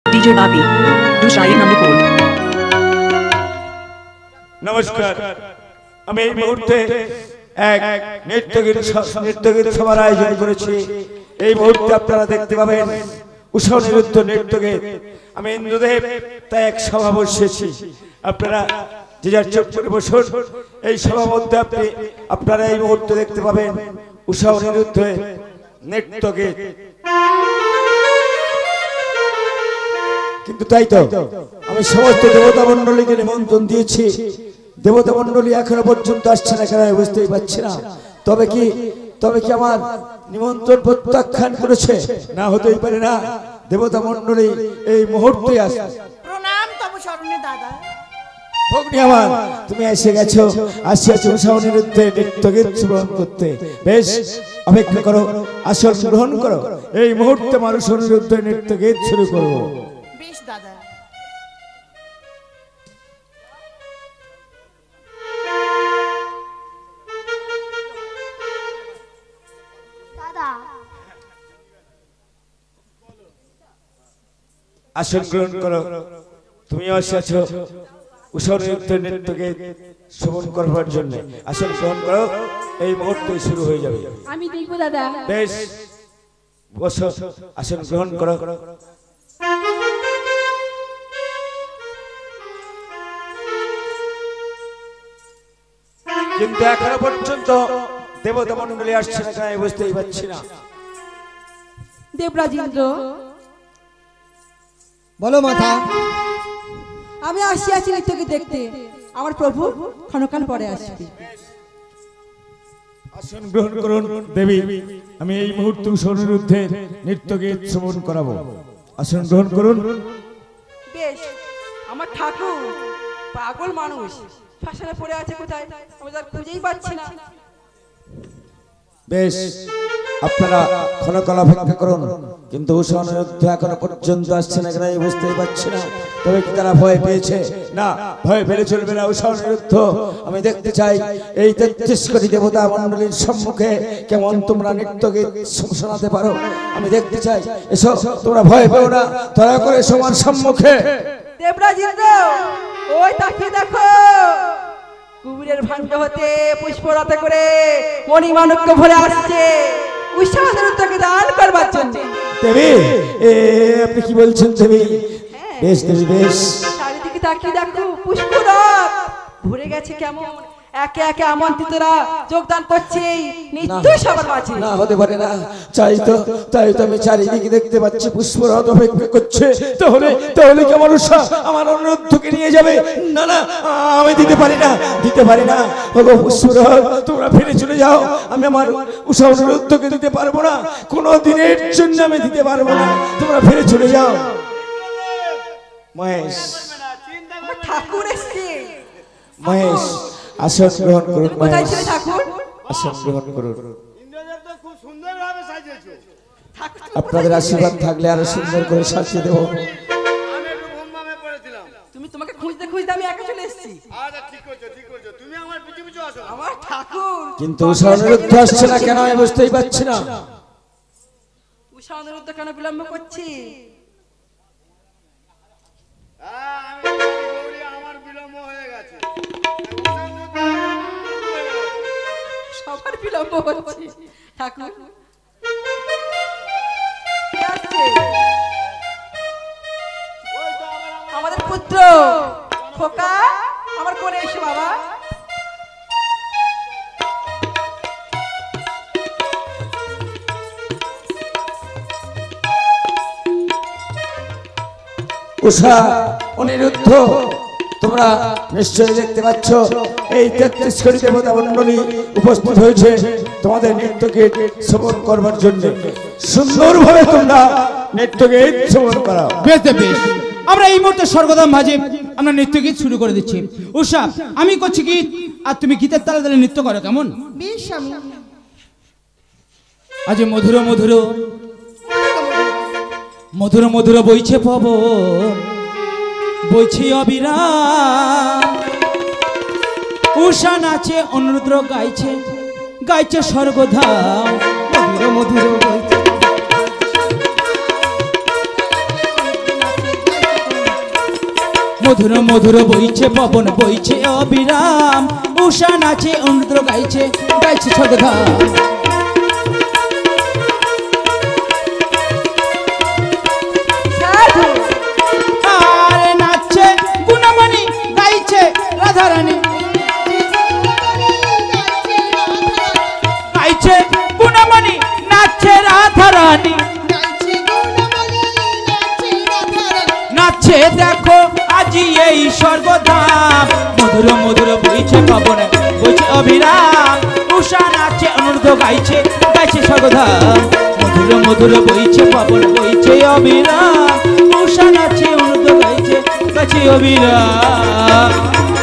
DJ Babi, do Shahin number 4. নমস্কার। আমি এই মুহূর্তে এক নৃত্যগীত সভার আয়োজন করেছি। এই মুহূর্তে আপনারা দেখতে পাবেন উষা অনিরুদ্ধ নৃত্যগীত। আমি ইন্দ্রদেব তাই এক সভা বসিয়েছি। আপনারা যে যার চোখ করে বসুন। এই সভার মধ্যে আপনারা এই মুহূর্তে দেখতে পাবেন উষা অনিরুদ্ধ নৃত্যগীত। কিন্তু তাই তো আমি সমস্ত দেবতা মণ্ডলীকে নিমন্ত্রণ দিয়েছি। দেবতা মণ্ডলী এখনো পর্যন্ত আসছে না, কেন বুঝতেই পারছি না। তবে কি আমার নিমন্ত্রণ প্রত্যাখ্যান করেছে? না, হতেই পারে না। দেবতা মণ্ডলী এই মুহূর্তে আসছে। প্রণাম তব শরণে দাদা। ভগ্নী আমার, তুমি এসে গেছো। আসিয়াছো উষা অনিরুদ্ধে নৃত্যগীত শ্রবণ করতে। বেশ, অপেক্ষা করো, আসন গ্রহণ করো। এই মুহূর্তে মানুষ অনিরুদ্ধে নৃত্যগীত শুরু করবো। বেশ দাদা। আসন গ্রহণ করো। তুমিও এসেছো উষা অনিরুদ্ধ নৃত্যগীত শ্রবণ করবার জন্য। আসন গ্রহণ করো, এই মুহূর্তে শুরু হয়ে যাবে। আমি দেখবো দাদা। বেশ, বসো, আসন গ্রহণ করো। কিন্তু এখনো পর্যন্ত দেবতা মণ্ডলী আসছে না, কেন বুঝতেই পারছি না। দেবরাজেন্দ্র, বলো মাতা। আমি আসিয়াছি নৃত্যকে দেখতে। আমার প্রভু ক্ষণকাল পরে আসবে। আসন গ্রহণ করুন দেবী। আমি এই মুহূর্তে উষা অনিরুদ্ধের নৃত্যগীত শ্রবণ করাবো। আসন গ্রহণ করুন। বেশ, আমার ঠাকুর পাগল মানুষ শ্মশানে পড়ে আছে কোথায়, আমি তার খুঁজেই পাচ্ছি না। বেশ, আপনারা ক্ষণকাল অপেক্ষা করুন। কিন্তু উষা অনিরুদ্ধ এখনো পর্যন্ত আসছে না, কেন বুঝতেই পারছি না। তবে কি তারা ভয় পেয়েছে? না, ভয় পেলে চলবে না। উষা অনিরুদ্ধ আমি দেখতে চাই এই 33 কোটি দেবতা মণ্ডলীর সম্মুখে কেমন তোমরা নৃত্যগীত শোনাতে পারো। আমি দেখতে চাই। এসো, তোমরা ভয় পেও না, দয়া করে সবার সম্মুখে। দেবরাজেন্দ্র, ওই তাকিয়ে দেখো, কুবেরের ভাণ্ড হতে পুষ্পরথে করে মণিমাণিক্য ভরে আসছে উষা অনিরুদ্ধকে দান করবার জন্য। দেবী, আপনি কি বলছেন দেবী? বেশ দেবী, বেশ। চারিদিকে তাকিয়ে দেখো, পুষ্পরথ ভরে গেছে কেমন। একে একে আমন্ত্রিতরা যোগদান করছে নিত্য সবার মাঝে। না, হতে পারে না। তাই তো আমি চারিদিকে দেখতে পাচ্ছি পুষ্পরথ অপেক্ষা করছে। তাহলে কি আমার উষা আমার অনিরুদ্ধকে নিয়ে যাবে? না না, আমি দিতে পারি না। ওগো পুষ্পরথ, তোমরা ফিরে চলে যাও। আমি আমার উষা অনিরুদ্ধকে দিতে পারবো না, কোনো দিনের জন্য আমি দিতে পারবো না। তোমরা ফিরে চলে যাও। মহেশ, ঠাকুর এসছে। মহেশ, আসন গ্রহণ করুন। কোথায় ছিল ঠাকুর? আসন গ্রহণ করুন। ইন্দ্রদেব তো খুব সুন্দরভাবে সাজিয়েছো। আপনাদের আশীর্বাদ থাকলে আরো সুন্দর করে সাজিয়ে দেবো। আমি একটু ভুমভামে পড়েছিলাম। তোমাকে খুঁজতে আমি একা চলে এসেছি। আচ্ছা, ঠিক করছো। তুমি আমার পিছু আসো। আমার ঠাকুর কিন্তু উষা অনিরুদ্ধ আসছে না, কেন আমি বুঝতেই পারছি না। উষা অনিরুদ্ধ কেন বিলম্ব করছি? আমি গৌরী, আমার বিলম্ব হয়ে গেছে। সবার বিলম্ব হচ্ছে। ঠাকুর আমাদের পুত্র খোকা, আমার কোলে এসো বাবা। উষা অনিরুদ্ধ, তোমরা নিশ্চয়ই দেখতে পাচ্ছ এই 33 কোটি দেবতা মণ্ডলী উপস্থিত হয়েছে তোমাদের নৃত্যগীত শ্রবণ করবার জন্য। সুন্দরভাবে তোমরা নৃত্যগীত শ্রবণ করাও। বেশ বেশ, আমরা এই মুহূর্তে স্বর্গধাম মাঝে আমরা নৃত্যগীত শুরু করে দিচ্ছি। উষা, আমি করছি গীত আর তুমি গীতের তালে তালে নৃত্য করো, কেমন? বেশ। আমি আজ মধুর মধুর মধুর মধুর বইছে পবন, বইছে অবিরাম। উষা নাচে, অনিরুদ্ধ গাইছে স্বর্গধাম। মধুর মধুর বইছে মধুর মধুর বইছে পবন বইছে অবিরাম উষা নাচে অনুদ্র গাইছে গাইছে স্বর্গধাম সাধু আর নাচছে গুণমণি গাইছে রাধারানী গাইছে গুণমণি নাচছে রাধারানী নাচছে দেখো আজি এই স্বর্গধাম মধুর মধুর বইছে পবন বইছে অবিরাম উষা নাচে অনুর্ধ গাইছে গাইছে স্বর্গধাম মধুর মধুর বইছে পবন বইছে অবিরাম উষা নাচে অনুর্ধ গাইছে গাইছে অবিরাম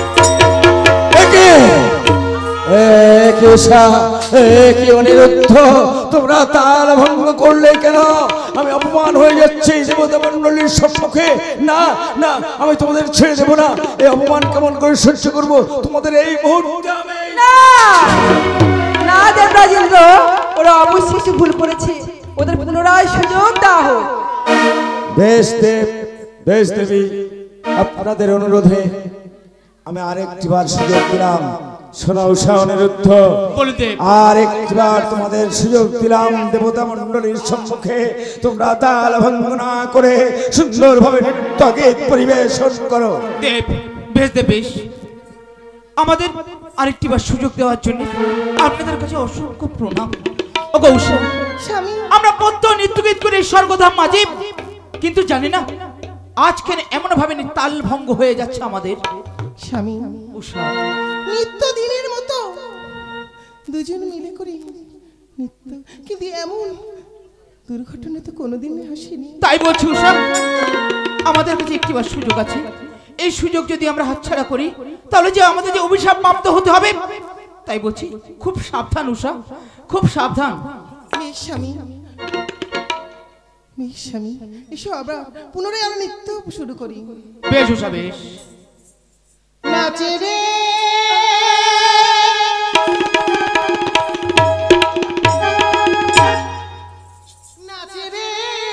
কি অনিরুদ্ধ তোমরা তাল ভঙ্গ করলে কেন? আমি অপমান হয়ে যাচ্ছি দেবতা মণ্ডলীর সম্মুখে। না না, আমি তোমাদের ছেড়ে দেবো না। এই অপমান কেমন করে সহ্য করব? তোমাদের এই মুহূর্তে আমি না না দেবরাজেন্দ্র, ওরা অবশ্যই ভুল করেছে, ওদের পুনরায় সুযোগ দাও হোক। বেশ দেব, বেশ দেবী, আপনাদের অনুরোধে আমি আরেকটিবার সুযোগ দিলাম। শোনো উষা অনিরুদ্ধ, আর একটিবার তোমাদের সুযোগ দিলাম দেবতা মণ্ডলীর সম্মুখে তোমরা তাল ভঙ্গ না করে সুন্দরভাবে নৃত্য গীত পরিবেশন করো। দেব, বেশ দেব, বেশ। আমাদের আরেকটিবার সুযোগ দেওয়ার জন্য আপনাদের কাছে অসংখ্য প্রণাম। ওগো উষা, স্বামী আমরা কত নৃত্য গীত করে স্বর্গধাম মাঝি, কিন্তু জানি না আজকে এমন ভাবে তাল ভঙ্গ হয়ে যাচ্ছে আমাদের। স্বামী উষা, নিত্য দিনের মতো দুজন মিলে করি নিত্য, কিন্তু এমন দুর্ঘটনা তো কোনোদিন আসেনি। তাই বলছি উষা, আমাদের কাছে একটিবার সুযোগ আছে। এই সুযোগ যদি আমরা হাতছাড়া করি তাহলে যে আমাদের যে অভিশাপ প্রাপ্ত হতে হবে। তাই বলছি খুব সাবধান উষা, খুব সাবধান। বেশ স্বামী, বেশ স্বামী, এসো আমরা পুনরায় আমরা নৃত্য শুরু করি। বেশ উষা, বেশ। নাচে রে নাচে রে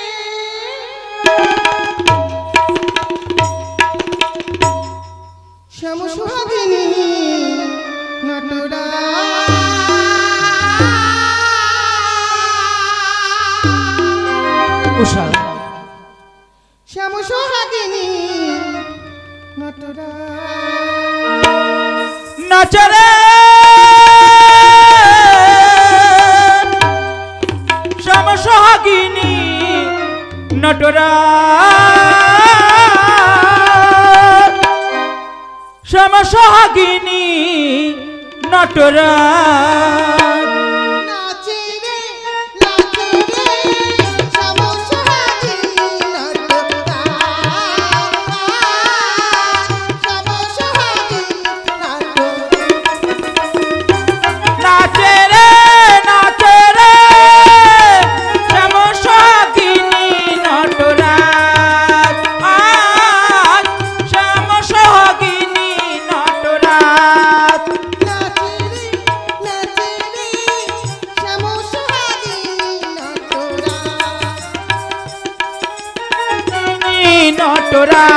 শ্যাম সোহাগিনী নটরা উষা, শ্যাম সোহাগিনী নটরা নাচরে শ্যাম সোহাগিনী নটরা, শ্যাম সোহাগিনী নটরা। নাচে রে নাচে রে শ্যাম সোহাগিনী নটরা, শ্যাম সোহাগিনী নটরা। নাচে রে নাচে রে শ্যাম সোহাগিনী নটরা, শ্যাম সোহাগিনী নটরা। নাচে রে নাচে রে শ্যাম সোহাগিনী নটরা। নটরা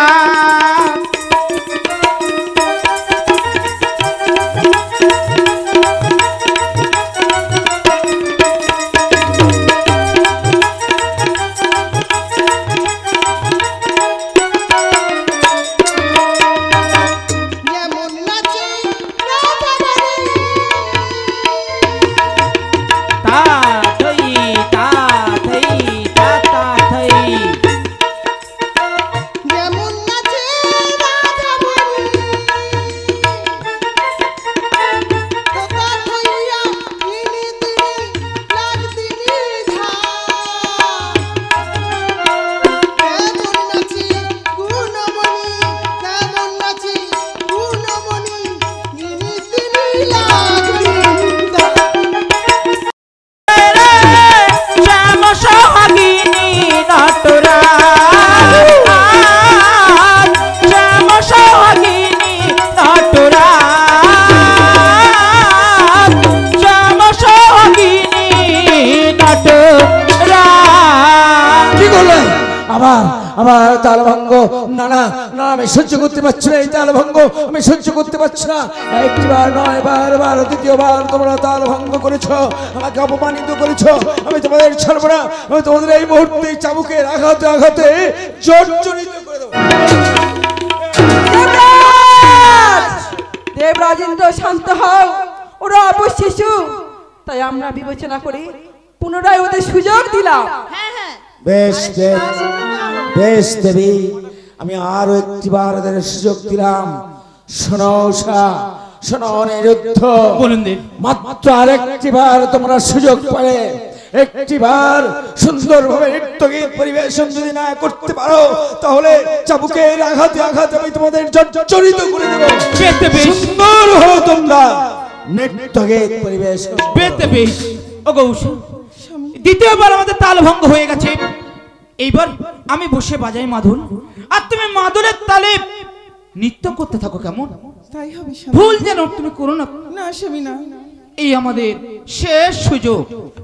যেমন নাচে রাধারানী, তা থই তা থই তা তা থই। যেমন নাচে রাধারানী, তোতা থইয়া তিনি তিনি লাগতিনি ধার। কেমন নাচে গুণমণি, কেমন নাচে গুণমণি, তিনি তিনি লাগতিনি ধার। শ্যাম সোহাগিনী নটরা, শ্যাম সোহাগিনী নটরা, শ্যাম সোহাগিনী নটরা। কি করলে? আবার আবার তাল ভঙ্গ না না না, আমি সহ্য করতে পারছি না এই তাল ভঙ্গ, আমি সহ্য করতে পারছি না। একটিবার নয়, বারবার দ্বিতীয়বার তোমরা তাল ভঙ্গ করেছো, আমাকে অপমানিত করেছো। আমি তোমাদের ছাড়বো না, আমি তোমাদের এই মুহূর্তে চাবুকের আঘাতে আঘাতে জর্জরিত করে দেবো। দেবরাজেন্দ্র, শান্ত হও, ওরা অবশ্য শিশু, তাই আমরা বিবেচনা করি পুনরায় ওদের সুযোগ দিলাম। বেশ বেশ বেশ দেবী, আমি আরো একটিবার ওদের সুযোগ দিলাম। শোনো উষা, শোনো অনিরুদ্ধ, বলুন দেব। মাত্র আরেকটিবার তোমরা সুযোগ পাবে, একটিবার সুন্দরভাবে নৃত্যগীত পরিবেশন যদি না করতে পারো, তাহলে চাবুকের আঘাতে আঘাতে আমি তোমাদের জর্জরিত করে দেব। সুন্দর হো তোমরা নৃত্যগীত পরিবেশন। বেশ ওগো উষা, দ্বিতীয়বার আমাদের তাল ভঙ্গ হয়ে গেছে, এইবার আমি বসে বাজাই মাদুর, আর তুমি মাদুরের তালে নৃত্য করতে থাকো। কেমন? তাই হবে স্বামী। ভুল যেন তুমি করো না। না স্বামী না। এই আমাদের শেষ সুযোগ।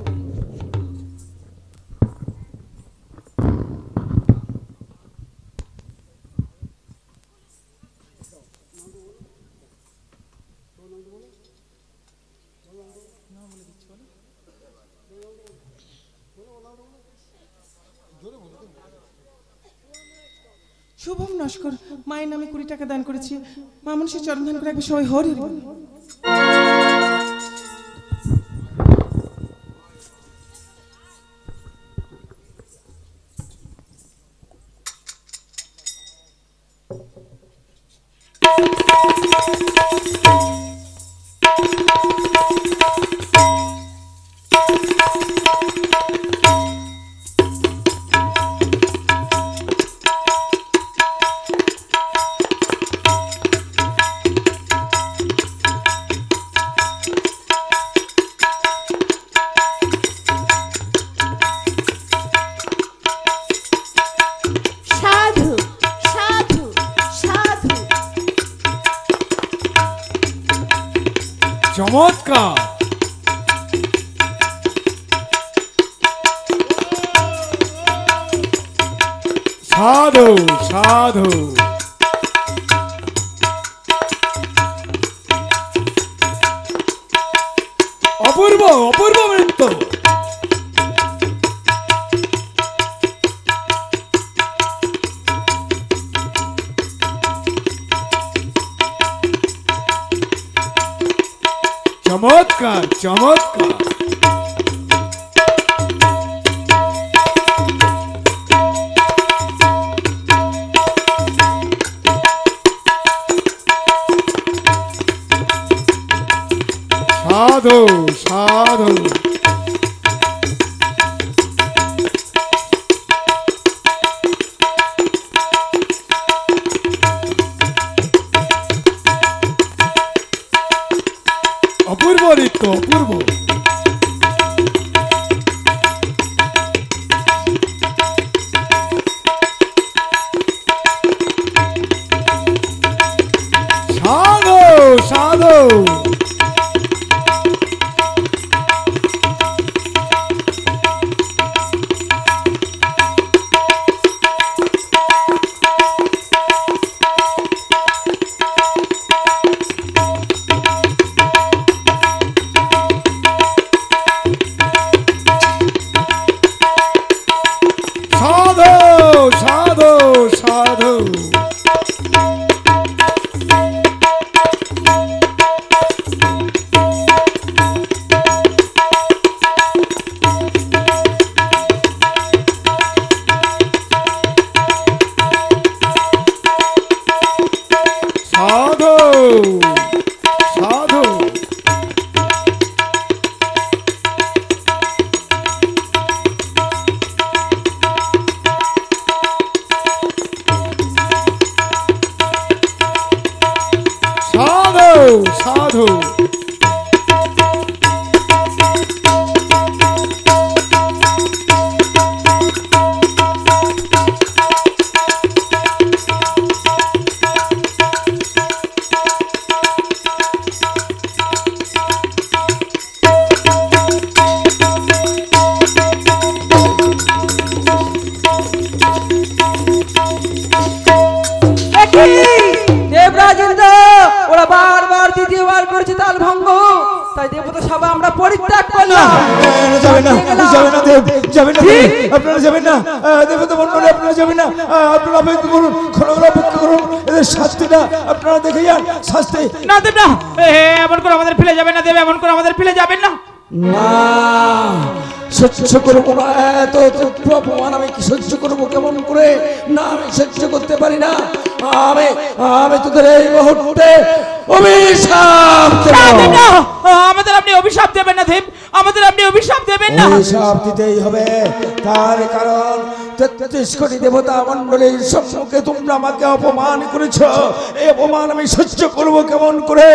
শুভম নস্কর মায়ের নামে 20 টাকা দান করেছি। মা মানুষের চরণ ধান করে একবার সবাই হরি হরি বল। চমৎকার, সাধু সাধু, অপূর্ব অপূর্ব নৃত্য। চমৎকার চমৎকার, সাধু সাধু, অপূর্ব নৃত্য অপূর্ব। সাধু সাধু, সাধু, বারবার দ্বিতীয়বার করেছি তাল ভঙ্গ, তাই দেবতা সভা আমরা পরিত্যাগ করলাম। যাবে না, যাবে না দেব, যাবে না দেব, আপনারা যাবেন না, দেবতা মন্ডলী আপনারা যাবেন না, আপনারা অপেক্ষা করুন, ক্ষণকাল অপেক্ষা করুন, এদের শাস্তিটা আপনারা দেখে যান। শাস্তি না দেব না, এমন করে আমাদের ফেলে যাবেন না দেব, এমন করে আমাদের ফেলে যাবেন না। না, সহ্য করবো না, এত অপমান আমি কি সহ্য করবো কেমন করে? না, আমি সহ্য করতে পারি না। আমি তোদের এই মুহূর্তে অভিশাপ দেব। আমাদের আপনি অভিশাপ দেবেন না দেব, আমাদের আপনি অভিশাপ দেবেন না। অভিশাপ দিতেই হবে, তার কারণ 33 কোটি দেবতা মণ্ডলীর সম্মুখে তোমরা আমাকে অপমান করেছো, এই অপমান আমি সহ্য করবো কেমন করে?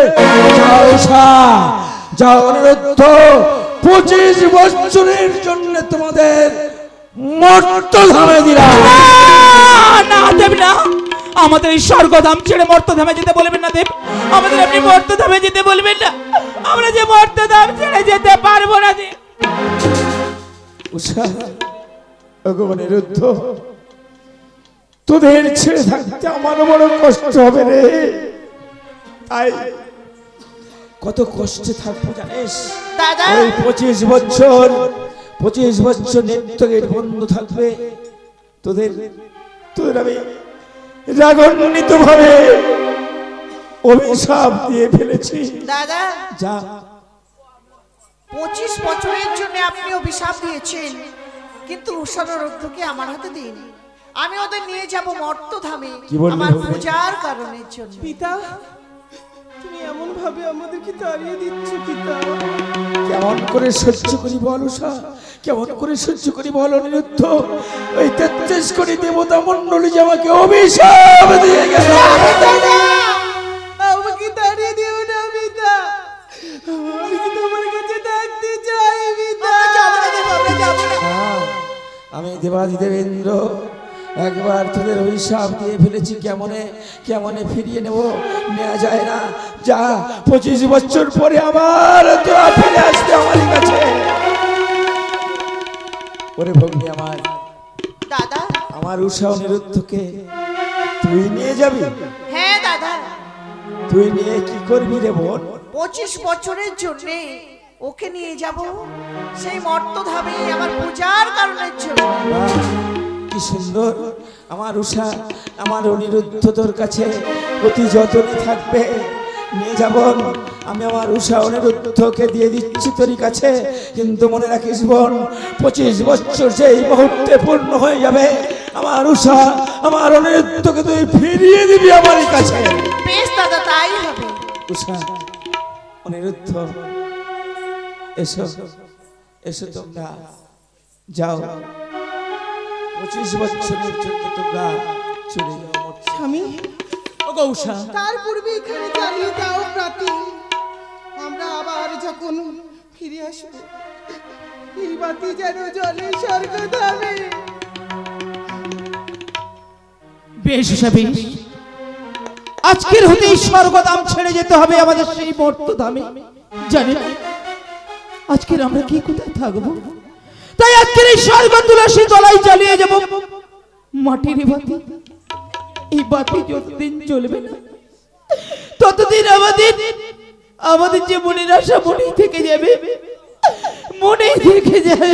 যাও অনিরুদ্ধ, 25 বছরের জন্য তোমাদের মর্তধামে দিলাম। না দেব না, আমাদের এই স্বর্গধাম ছেড়ে মর্তধামে যেতে বলবেন না দেব, আমাদের আপনি মর্তধামে যেতে বলবেন না, আমরা যে মর্তধাম ছেড়ে যেতে পারবো না দেব। অনিরুদ্ধ, তোদের ছেড়ে থাকতে আমার বড় কষ্ট হবে রে। তাই কত কষ্টে থাকবো জানিস? ওই 25 বছর নেত্রগেট বন্ধ থাকবে। তোদের আমি রাগান্বিত ভাবে অভিশাপ দিয়ে ফেলেছি। দাদা, যা 25 বছরের জন্য আপনি অভিশাপ দিয়েছেন, কিন্তু উষারোদ্ধকে আমার হাতে দিন। আমি ওদের নিয়ে যাব মর্তধামে আমার পূজার কারণের জন্য। পিতা, তুমি এমন ভাবে আমাদেরকে তাড়িয়ে দিচ্ছ পিতা। কেমন করে সহ্য করি বল উষা, কেমন করে সহ্য করি বল অনিরুদ্ধ? ওই 33 কোটি দেবতা মণ্ডলী যে আমাকে অভিশাপ দিয়ে গেল। আমাকে তাড়িয়ে দিও না পিতা, আমি কি তোমার কাছে থাকতে চাই পিতা। আমি দেবাদিদেব ইন্দ্র একবার তোদের অভিশাপ দিয়ে ফেলেছি, কেমনে ফিরিয়ে নেওয়া যায় না। যা 25 বছর পরে আবার তোরা ফিরে আসবে আমার কাছে। ওরে ভগ্নী আমার, দাদা, আমার উষা অনিরুদ্ধকে তুই নিয়ে যাবি? হ্যাঁ দাদা। তুই নিয়ে কি করবি রে বোন? 25 বছরের জন্য ওকে নিয়ে যাব সেই মর্তধামে আমার পূজার কারণের জন্য। বাহ, কি সুন্দর! আমার উষা, আমার অনিরুদ্ধ তোর কাছে অতি যত্নে থাকবে। নিয়ে যাব আমি আমার উষা অনিরুদ্ধকে দিয়ে দিচ্ছি তোর কাছে। কিন্তু মনে রাখিস বোন, 25 বছর সেই মুহূর্তে পূর্ণ হয়ে যাবে। আমার উষা, আমার অনিরুদ্ধকে তুই ফিরিয়ে দিবি আমার কাছে। বেশ দাদা, তাই হবে। উষা, অনিরুদ্ধ, এসো এসো, তোমরা যাও। 25 বছরের জন্য তোমরা চলে যাও। স্বামী, ওগো উষা, তার পূর্বে এখানে জ্বালিয়ে দাও প্রাতি। আমরা আবার যখন ফিরে আসব, এই বাতি যেন জ্বলে স্বর্গধামে। বেশ উষা, বেশ। আজকের হতেই স্বর্গধাম ছেড়ে যেতে হবে আমাদের সেই মর্তধামে। জানেন আজকের আমরা কি কোথায় থাকবো? তাই আজকের এই স্বর্গ তুলসী তলায় জ্বালিয়ে যাব মাটির বাতি। এই বাতি যতদিন জ্বলবে না, ততদিন আমাদের যে মনের আশা মনেই থেকে যাবে, মনেই থেকে যাবে।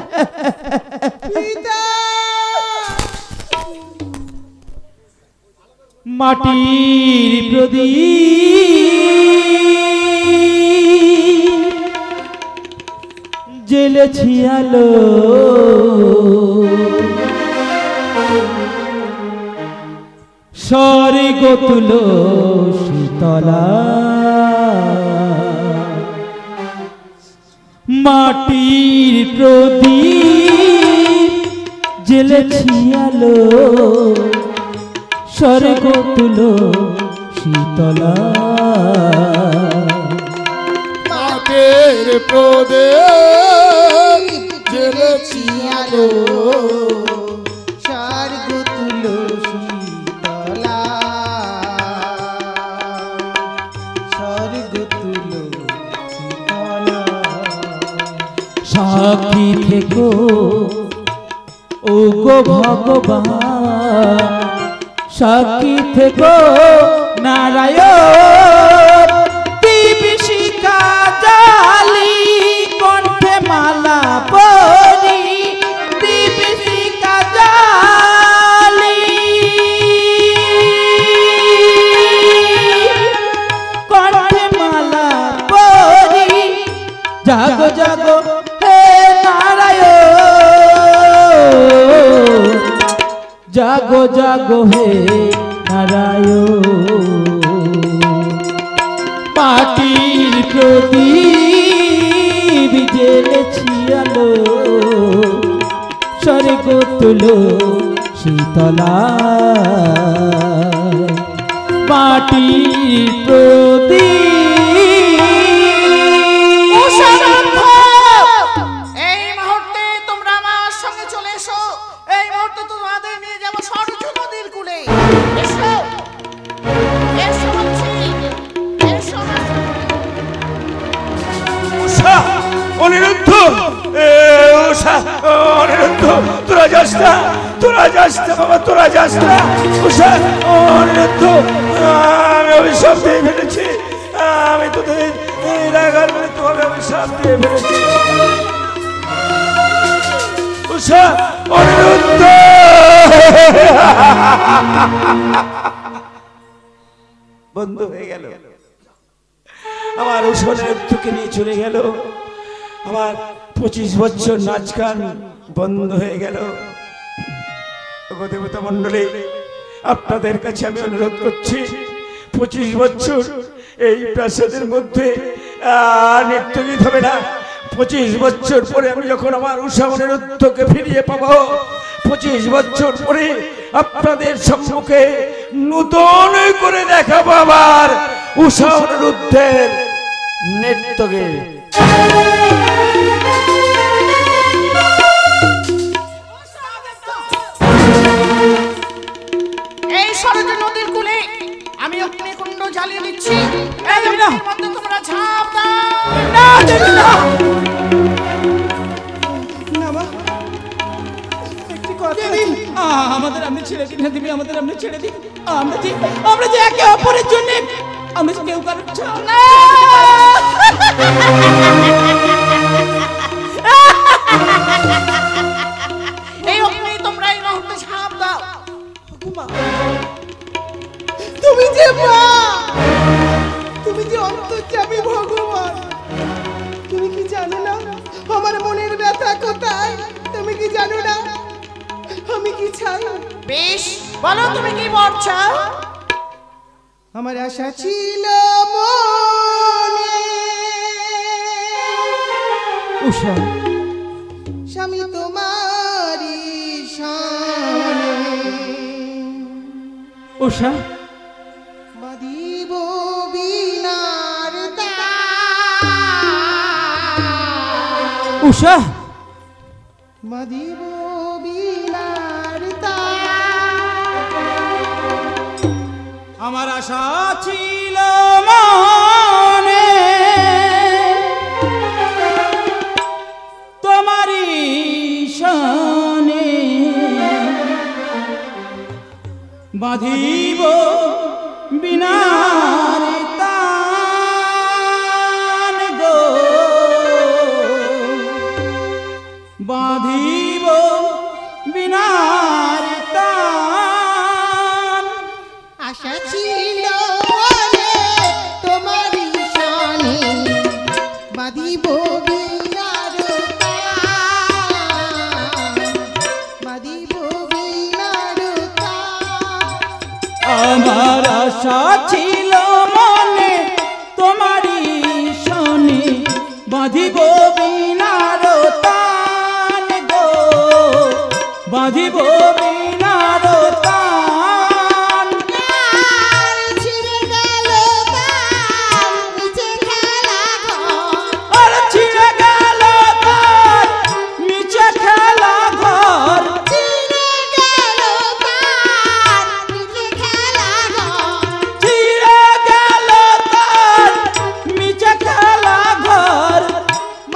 মাটির প্রদীপ জ্বেলেছি আলো, স্বর্গ তুলসীতলা, মাটির প্রদীপ জ্বেলেছি আলো, স্বর্গ তুলসীতলা। মাটির প্রদীপ জ্বেলেছি আলো, স্বর্গ তুলসীতলা, স্বর্গ তুলসীতলা। সাক্ষী থেকো ও গো ভগবান, সাক্ষী থেকো নারায়ণ, কাজালি কণ্ঠে মালা পরি দিবিসি কাজালি কণ্ঠে মালা পরি জাগো জাগো হে নারায়ণ জাগো জাগো হে নারায়ণ মাটির প্রদীপ জ্বেলেছি আলো স্বর্গ তুলো শীতলা মাটির প্রদীপ এই মুহূর্তে তোমরা আমার সঙ্গে চলে এসো। এই মুহূর্তে তোমাদের নিয়ে যাবো সরযূ নদীর কূলে। এসো এসো বলছি, এসো না। উষা অনিরুদ্ধ উষা অনিরুদ্ধ তোরা যাস না বাবা, তোরা যাস না। উষা অনিরুদ্ধ আমি অভিশাপ দিয়ে ফেলেছি, আমি তোদের রাগার বলে তোমাকে অভিশাপ দিয়ে ফেলেছি। উষা অনিরুদ্ধ বন্ধ হয়ে গেল, আমার উষাকে নিয়ে চলে গেল, আমার 25 বছর নাচ গান বন্ধ হয়ে গেল। দেবতা মন্ডলী, আপনাদের কাছে আমি অনুরোধ করছি, 25 বছর এই প্রাসাদের মধ্যে নৃত্য গীত হবে না। 25 বছর পরে আমি যখন আমার উষা অনিরুদ্ধকে ফিরিয়ে পাবো, 25 বছর পরে আপনাদের সম্মুখে নূতন করে দেখাবো আবার উষা অনিরুদ্ধের নৃত্যকে। এই সরযূ নদীর কূলে আমি অগ্নিকুণ্ড জ্বালিয়ে দিচ্ছি। এই মধ্যে তোমরা ঝাঁপ দাও। না দেবী না, না মা, একটি কথা আমাদের আপনি ছেড়ে দিন না দেবী, আমাদের আপনি ছেড়ে দিন। আমরা যে একে অপরের জন্য আমরা কেউ কারোর না। এই অগ্নি তোমরা এই মুহূর্তে ঝাঁপ দাও। তুমি যে মা, তুমি যে অন্তর্যামী ভগবান, তুমি কি জানো না আমার মনের ব্যথা কোথায়? তুমি কি জানো না আমি কি চাই? বেশ, বলো তুমি কি বর চাও? আমার আশা ছিল মনে, উষা স্বামী তোমারই শানে, উষা বাঁধিব বিনার তার। উষা বাঁধিব বিনার তার। আমার আশা ছিল মনে তোমারই শানে, বাঁধিব বিনার তান গো, বাঁধিব বিনার তান। আশা ছিল বলে তোমারই শানে, বাঁধিব বিনার তার। বাঁধিব বিনার তার। আমার আশা ছিল মনে তোমারই শনি, বাঁধিব বিনার তান গো, বাঁধিব বিনার তান। ছিঁড়ে গেল তার নিচে খেলা ঘর। আর ছিঁড়ে গেল তার নিচে খেলা ঘর, ছিঁড়ে গেল তার নিচে খেলা ঘর। ছিঁড়ে গেল তার নিচে খেলা ঘর।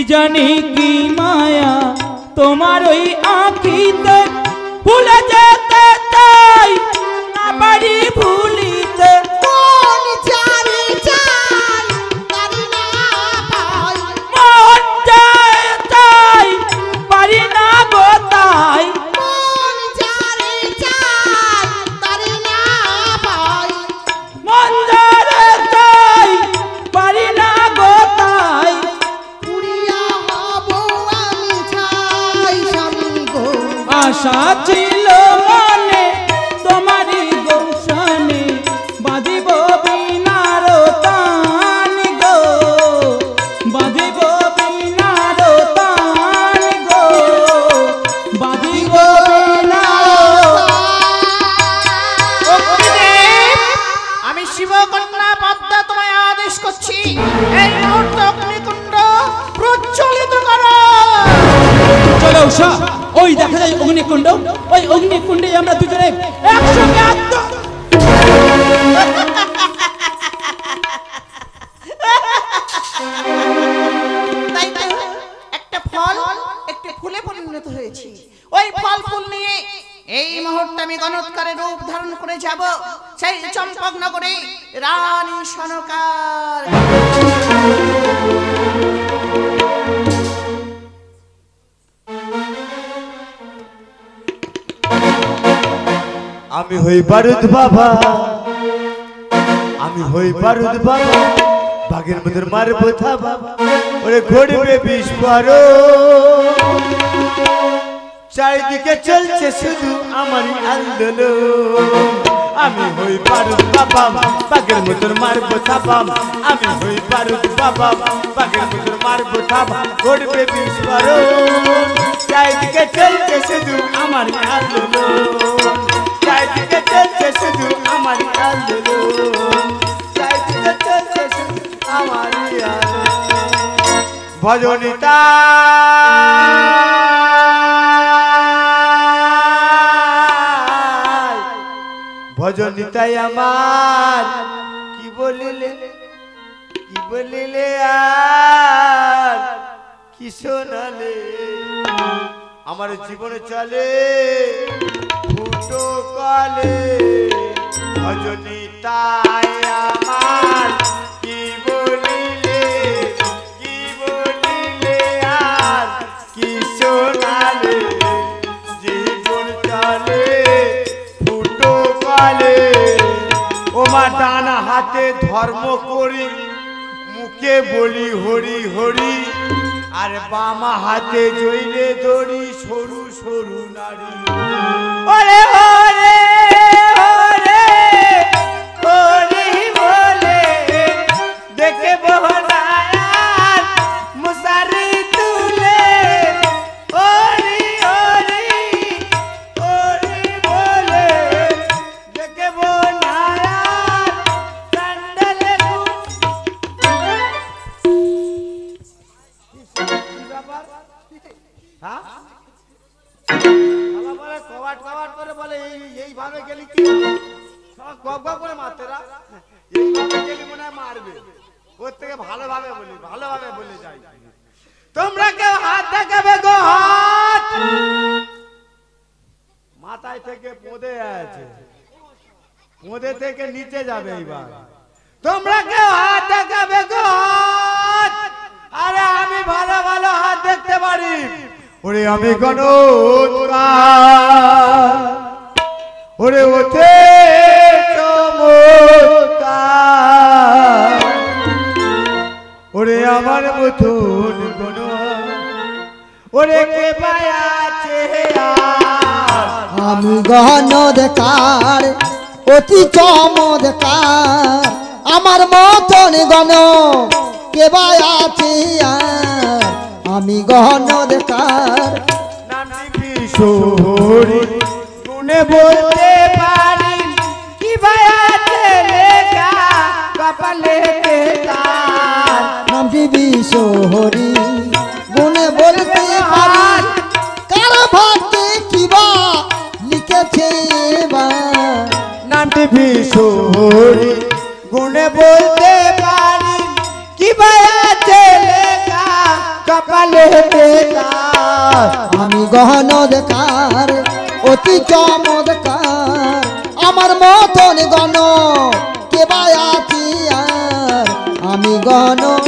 জানি কি মায়া তোমার ওই আঁখিতে, ভুলে যেতে চাই না পারি ভুলিতে। মন চারে চাই তারি না পাই, মন যায় তাই পারি না গো তাই, মন চারে চাই তারি না পাই, মন যায় তাই পারি না গো তাই। পুরিয়া হব আমি ছাই স্বামী গো, আশা ছিল মনে তোমারই গোসানে, বাঁধিব বিনার তান গো, বাঁধিব বিনার তান গো, বাঁধিব বিনার। আমি শিবকন্যা পদ্মা তোমায় আদেশ করছি, এই মুহূর্তে অগ্নিকুণ্ড প্রজ্বলিত করো। চলো উষা, ওই দেখা যায় অগ্নিকুণ্ড, ওই অগ্নিকুণ্ডে আমরা দুজনে একসঙ্গে তাই তো একটা ফল একটি ফুলে পরিণত হয়েছি। ওই ফল ফুল নিয়ে এই মুহূর্তে আমি গণৎকারে রূপ ধারণ করে যাব সেই চম্পকনগরে রানী সনকার। আমি হই বারুদ বাবা, আমি হই বারুদ বাবা, বাঘের মধ্যে মারবো থাবা, ওরে ঘড়বে বিস্ফোরণ। চারিদিকে চলছে শুধু আমারই আন্দোলন। আমি হই বারুদ বাবা, বাঘের মধ্যে মারবো থাবা, আমি হই বারুদ বাবা, বাঘের মধ্যে মারবো থাবা, ঘড়বে বিস্ফোরণ। চারিদিকে চলছে শুধু আমারই আন্দোলন, চারিদিকে চলছে শুধু আমারই আন্দোলন, চারিদিকে চলছে শুধু আমারই আন্দোলন। ভজনিতা ভজনিতাই আমার কি বলিলে, কি বলিলে আর কি শোনালে, আমার জীবনে চলে ফুটো কলে। ভজনিতাই আমার কি বলিলে, কি বলিলে আর কি শোনালে, জীবন চলে ফুটো কলে। ওমা ডানা হাতে ধর্ম করি, মুখে বলি হরি হরি, আর বামা হাতে জইলে দড়ি সরু সরু নারী। ওরে ওরে ওরে ওরে বলে দেখে বহনায়ার মুসারি তুলে, ওরে ওরে ওরে বলে দেখে বহনায়ার স্যান্ডেলে হ্যাঁ বলে কবাট কবাট করে বলে এইভাবে গেলি কি সব গপ গপ করে মারতেরা, এইভাবে গেলি মনে হয় মারবে। ওর থেকে ভালোভাবে বলি, ভালোভাবে বলে যাই। তোমরা কেউ হাত দেখাবে গো, হাত মাথায় থেকে পোঁদে আছে, পোঁদে থেকে নিচে যাবে এইবার। তোমরা কেউ হাত দেখাবে গো, হাত। আরে আমি ভালো ভালো হাত দেখতে পারি, ওরে আমি গণৎকার, ওরে ওঠে চমৎকার, ওরে আমার মতন গণ, ওরে কে পায়াছে আমি গণৎকার, অতি চমৎকার, আমার মতন গণ কেবা আছে আর, আমি গণৎকার। নামটি বিশোহরি গুণে বলতে পারি, কি ভায়াছে লেখা কপালে তার। নামটি বিশোহরি গুণে বলতে পারি, কার ভাগ্যে কিবা লিখেছে বা। নামটি বিশোহরি গুণে বলতে পারি, কি ভায়াছে লেখা কপালে আমি গণদকার অতি চমৎকার আমার মতন গণ কে বা আছি আর আমি গণ